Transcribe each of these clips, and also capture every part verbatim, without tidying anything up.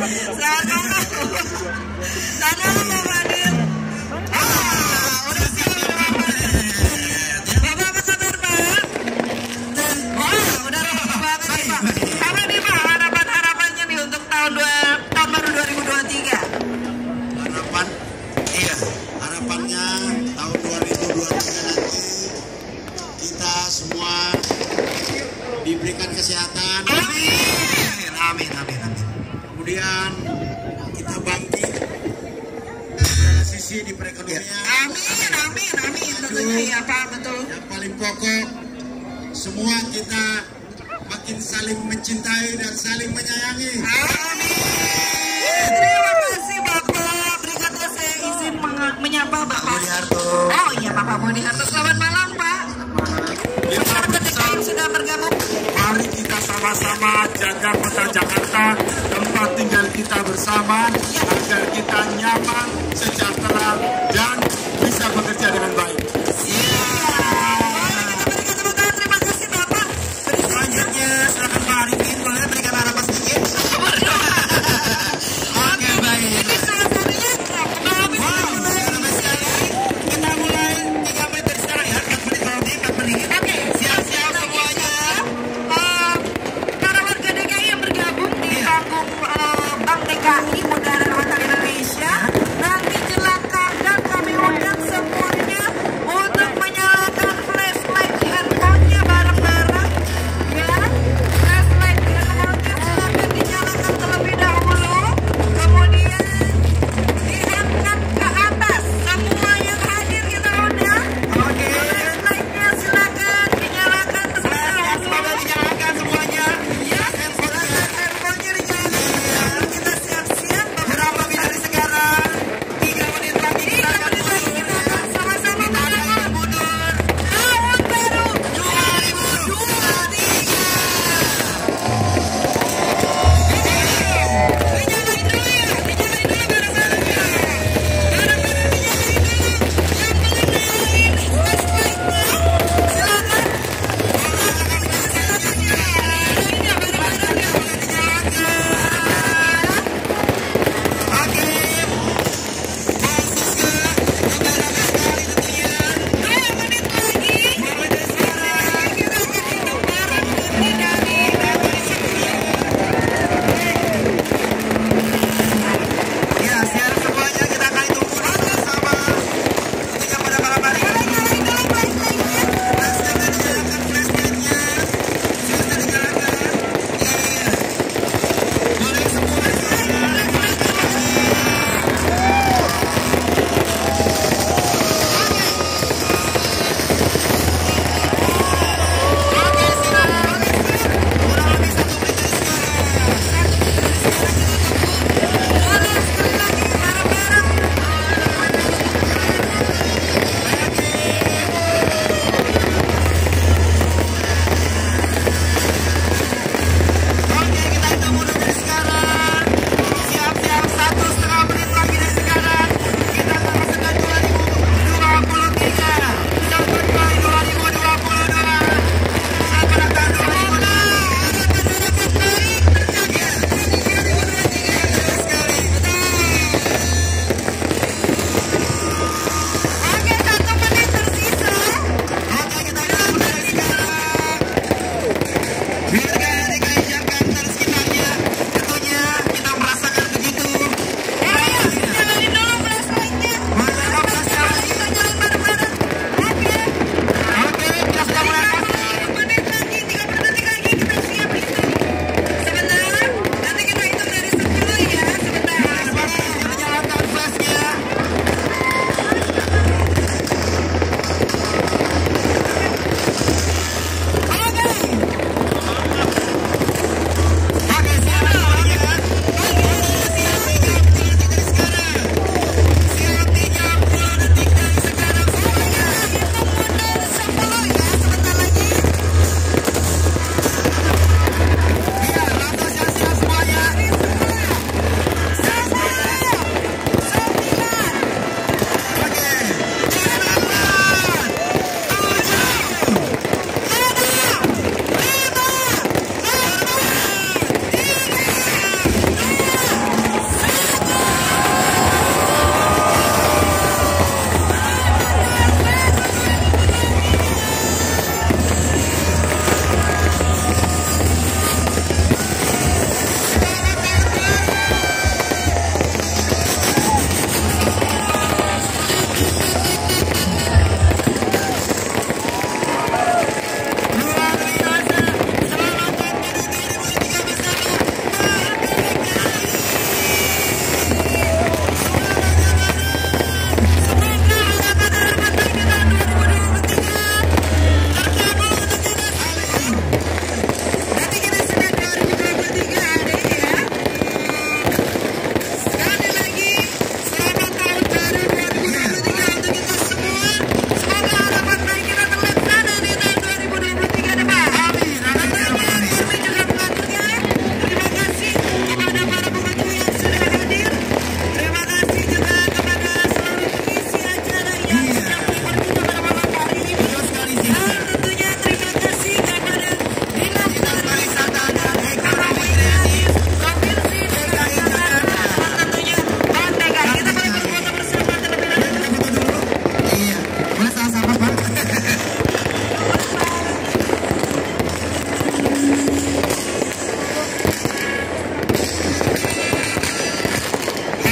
Sehat dulu. Sehat dulu Pak Fadil. Ah, udah siap Pak Fadil. Bapak apa kabar Pak? Wah, udah rapi banget nih Pak. Apa nih Pak harapan-harapannya nih untuk tahun dua tahun baru dua ribu dua puluh tiga? Harapan, iya, harapannya tahun dua ribu dua puluh tiga nanti kita semua diberikan kesehatan. Amin, amin, amin, amin. Kemudian kita bangkit dari sisi di perekonomian. Amin, amin, amin. Tentunya ya Pak, betul. Yang paling pokok, semua kita makin saling mencintai dan saling menyayangi. Amin. Terima kasih Bapak. Berikutnya saya izin meng- menyapa Bapak Budi Harto. Oh iya Bapak Budi Harto. Selamat malam Pak. Bersama K T K I sudah bergabung. Mari kita sama-sama jaga kota Jakarta, tempat tinggal kita bersama, agar kita nyaman, sejahtera, dan bisa bekerja dengan baik. Boleh kita berikan tepuk tangan. Terima kasih Bapak. Selanjutnya, silakan Pak Arifin, boleh berikan harapan sedikit? Oke, baik. Ini suasananya kenapa habis Wow, mulai? harapan sekali. Kita mulai tiga menit dari sekarang ya, empat menit kalau di empat menit. Oke, Siap-siap semuanya. Eh, para warga D K I yang bergabung di panggung eh, Bank D K I Muda dan Hotel Indonesia nanti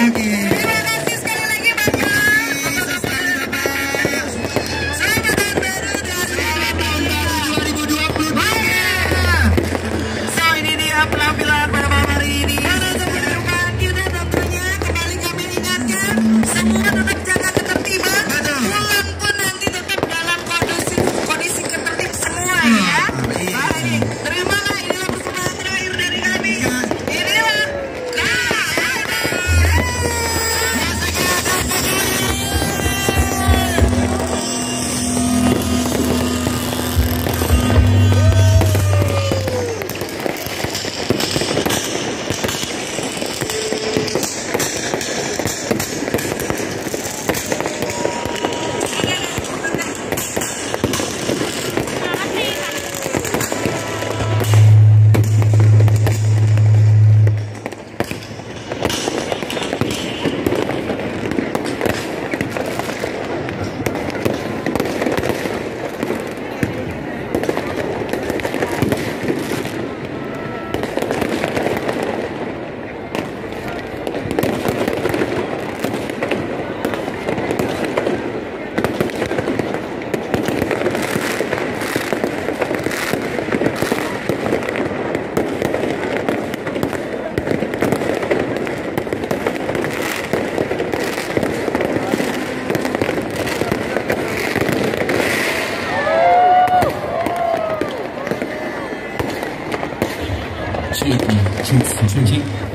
Terima kasih sekali lagi Bapak. Selamat tahun baru dan selamat tahun baru dua ribu dua puluh tiga. So ini dia penampilan pada malam hari ini. Karena teman-teman kita tentunya kembali kami ingatkan semua tetap jaga ketertiban. Pulang pun nanti tetap dalam kondisi kondisi ketertib semua ya. Baik, terimalah inilah persembahan terakhir dari kami. Inilah 是一支持亲。